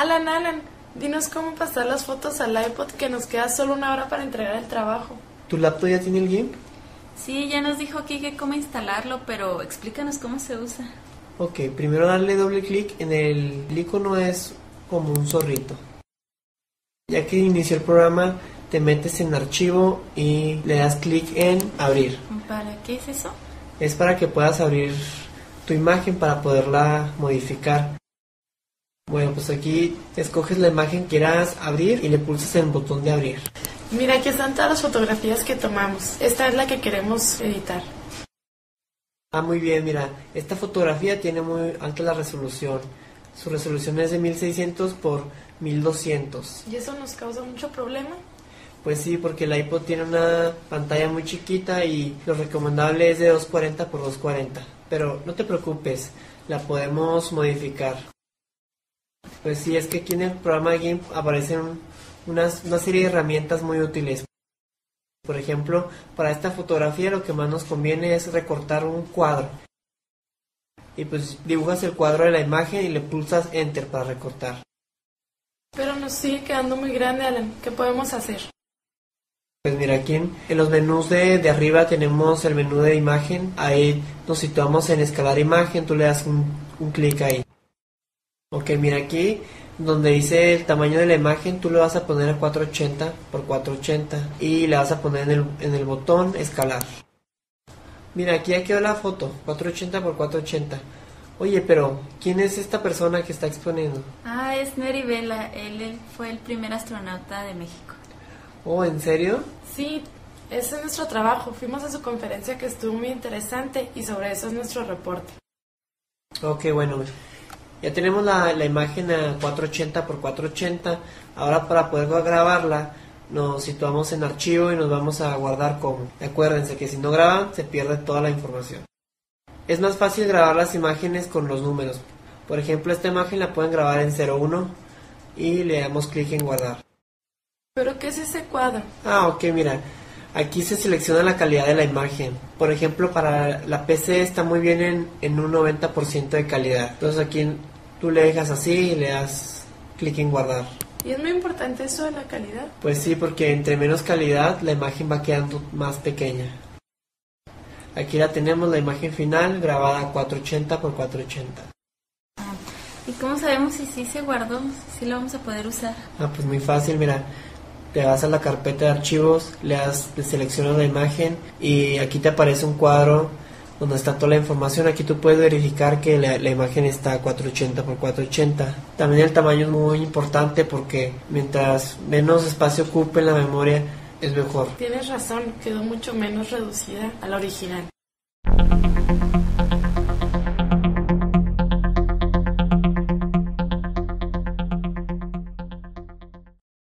Alan, dinos cómo pasar las fotos al iPod, que nos queda solo 1 hora para entregar el trabajo. ¿Tu laptop ya tiene el GIMP? Sí, ya nos dijo Kike cómo instalarlo, pero explícanos cómo se usa. Ok, primero darle doble clic en el icono, es como un zorrito. Ya que inició el programa, te metes en archivo y le das clic en abrir. ¿Para qué es eso? Es para que puedas abrir tu imagen para poderla modificar. Bueno, pues aquí escoges la imagen que quieras abrir y le pulsas en el botón de abrir. Mira, aquí están todas las fotografías que tomamos. Esta es la que queremos editar. Ah, muy bien, mira, esta fotografía tiene muy alta la resolución. Su resolución es de 1600 por 1200. ¿Y eso nos causa mucho problema? Pues sí, porque el iPod tiene una pantalla muy chiquita y lo recomendable es de 240 por 240. Pero no te preocupes, la podemos modificar. Pues sí, es que aquí en el programa de GIMP aparecen una serie de herramientas muy útiles. Por ejemplo, para esta fotografía lo que más nos conviene es recortar un cuadro. Y pues dibujas el cuadro de la imagen y le pulsas Enter para recortar. Pero nos sigue quedando muy grande, Alan. ¿Qué podemos hacer? Pues mira, aquí en los menús de arriba tenemos el menú de imagen. Ahí nos situamos en escalar imagen, tú le das un clic ahí. Ok, mira aquí donde dice el tamaño de la imagen, tú le vas a poner a 480 por 480 y le vas a poner en el botón escalar. Mira, aquí ya quedó la foto, 480 por 480. Oye, pero ¿quién es esta persona que está exponiendo? Ah, es Neri Vela. Él fue el primer astronauta de México. Oh, ¿en serio? Sí, ese es nuestro trabajo. Fuimos a su conferencia que estuvo muy interesante y sobre eso es nuestro reporte. Ok, bueno, ya tenemos la imagen a 480 por 480. Ahora para poder grabarla nos situamos en archivo y nos vamos a guardar como. Acuérdense que si no graban se pierde toda la información. Es más fácil grabar las imágenes con los números. Por ejemplo, esta imagen la pueden grabar en 01 y le damos clic en guardar. ¿Pero qué es ese cuadro? Ah, ok, mira, aquí se selecciona la calidad de la imagen. Por ejemplo, para la PC está muy bien en un 90% de calidad. Entonces aquí tú le dejas así y le das clic en guardar. ¿Y es muy importante eso de la calidad? Pues sí, porque entre menos calidad la imagen va quedando más pequeña. Aquí la tenemos, la imagen final grabada a 480 por 480. ¿Y cómo sabemos si sí se guardó, si lo vamos a poder usar? Ah, pues muy fácil, mira. Te vas a la carpeta de archivos, le seleccionas la imagen y aquí te aparece un cuadro donde está toda la información. Aquí tú puedes verificar que la imagen está a 480 por 480. También el tamaño es muy importante porque mientras menos espacio ocupe en la memoria es mejor. Tienes razón, quedó mucho menos reducida a la original.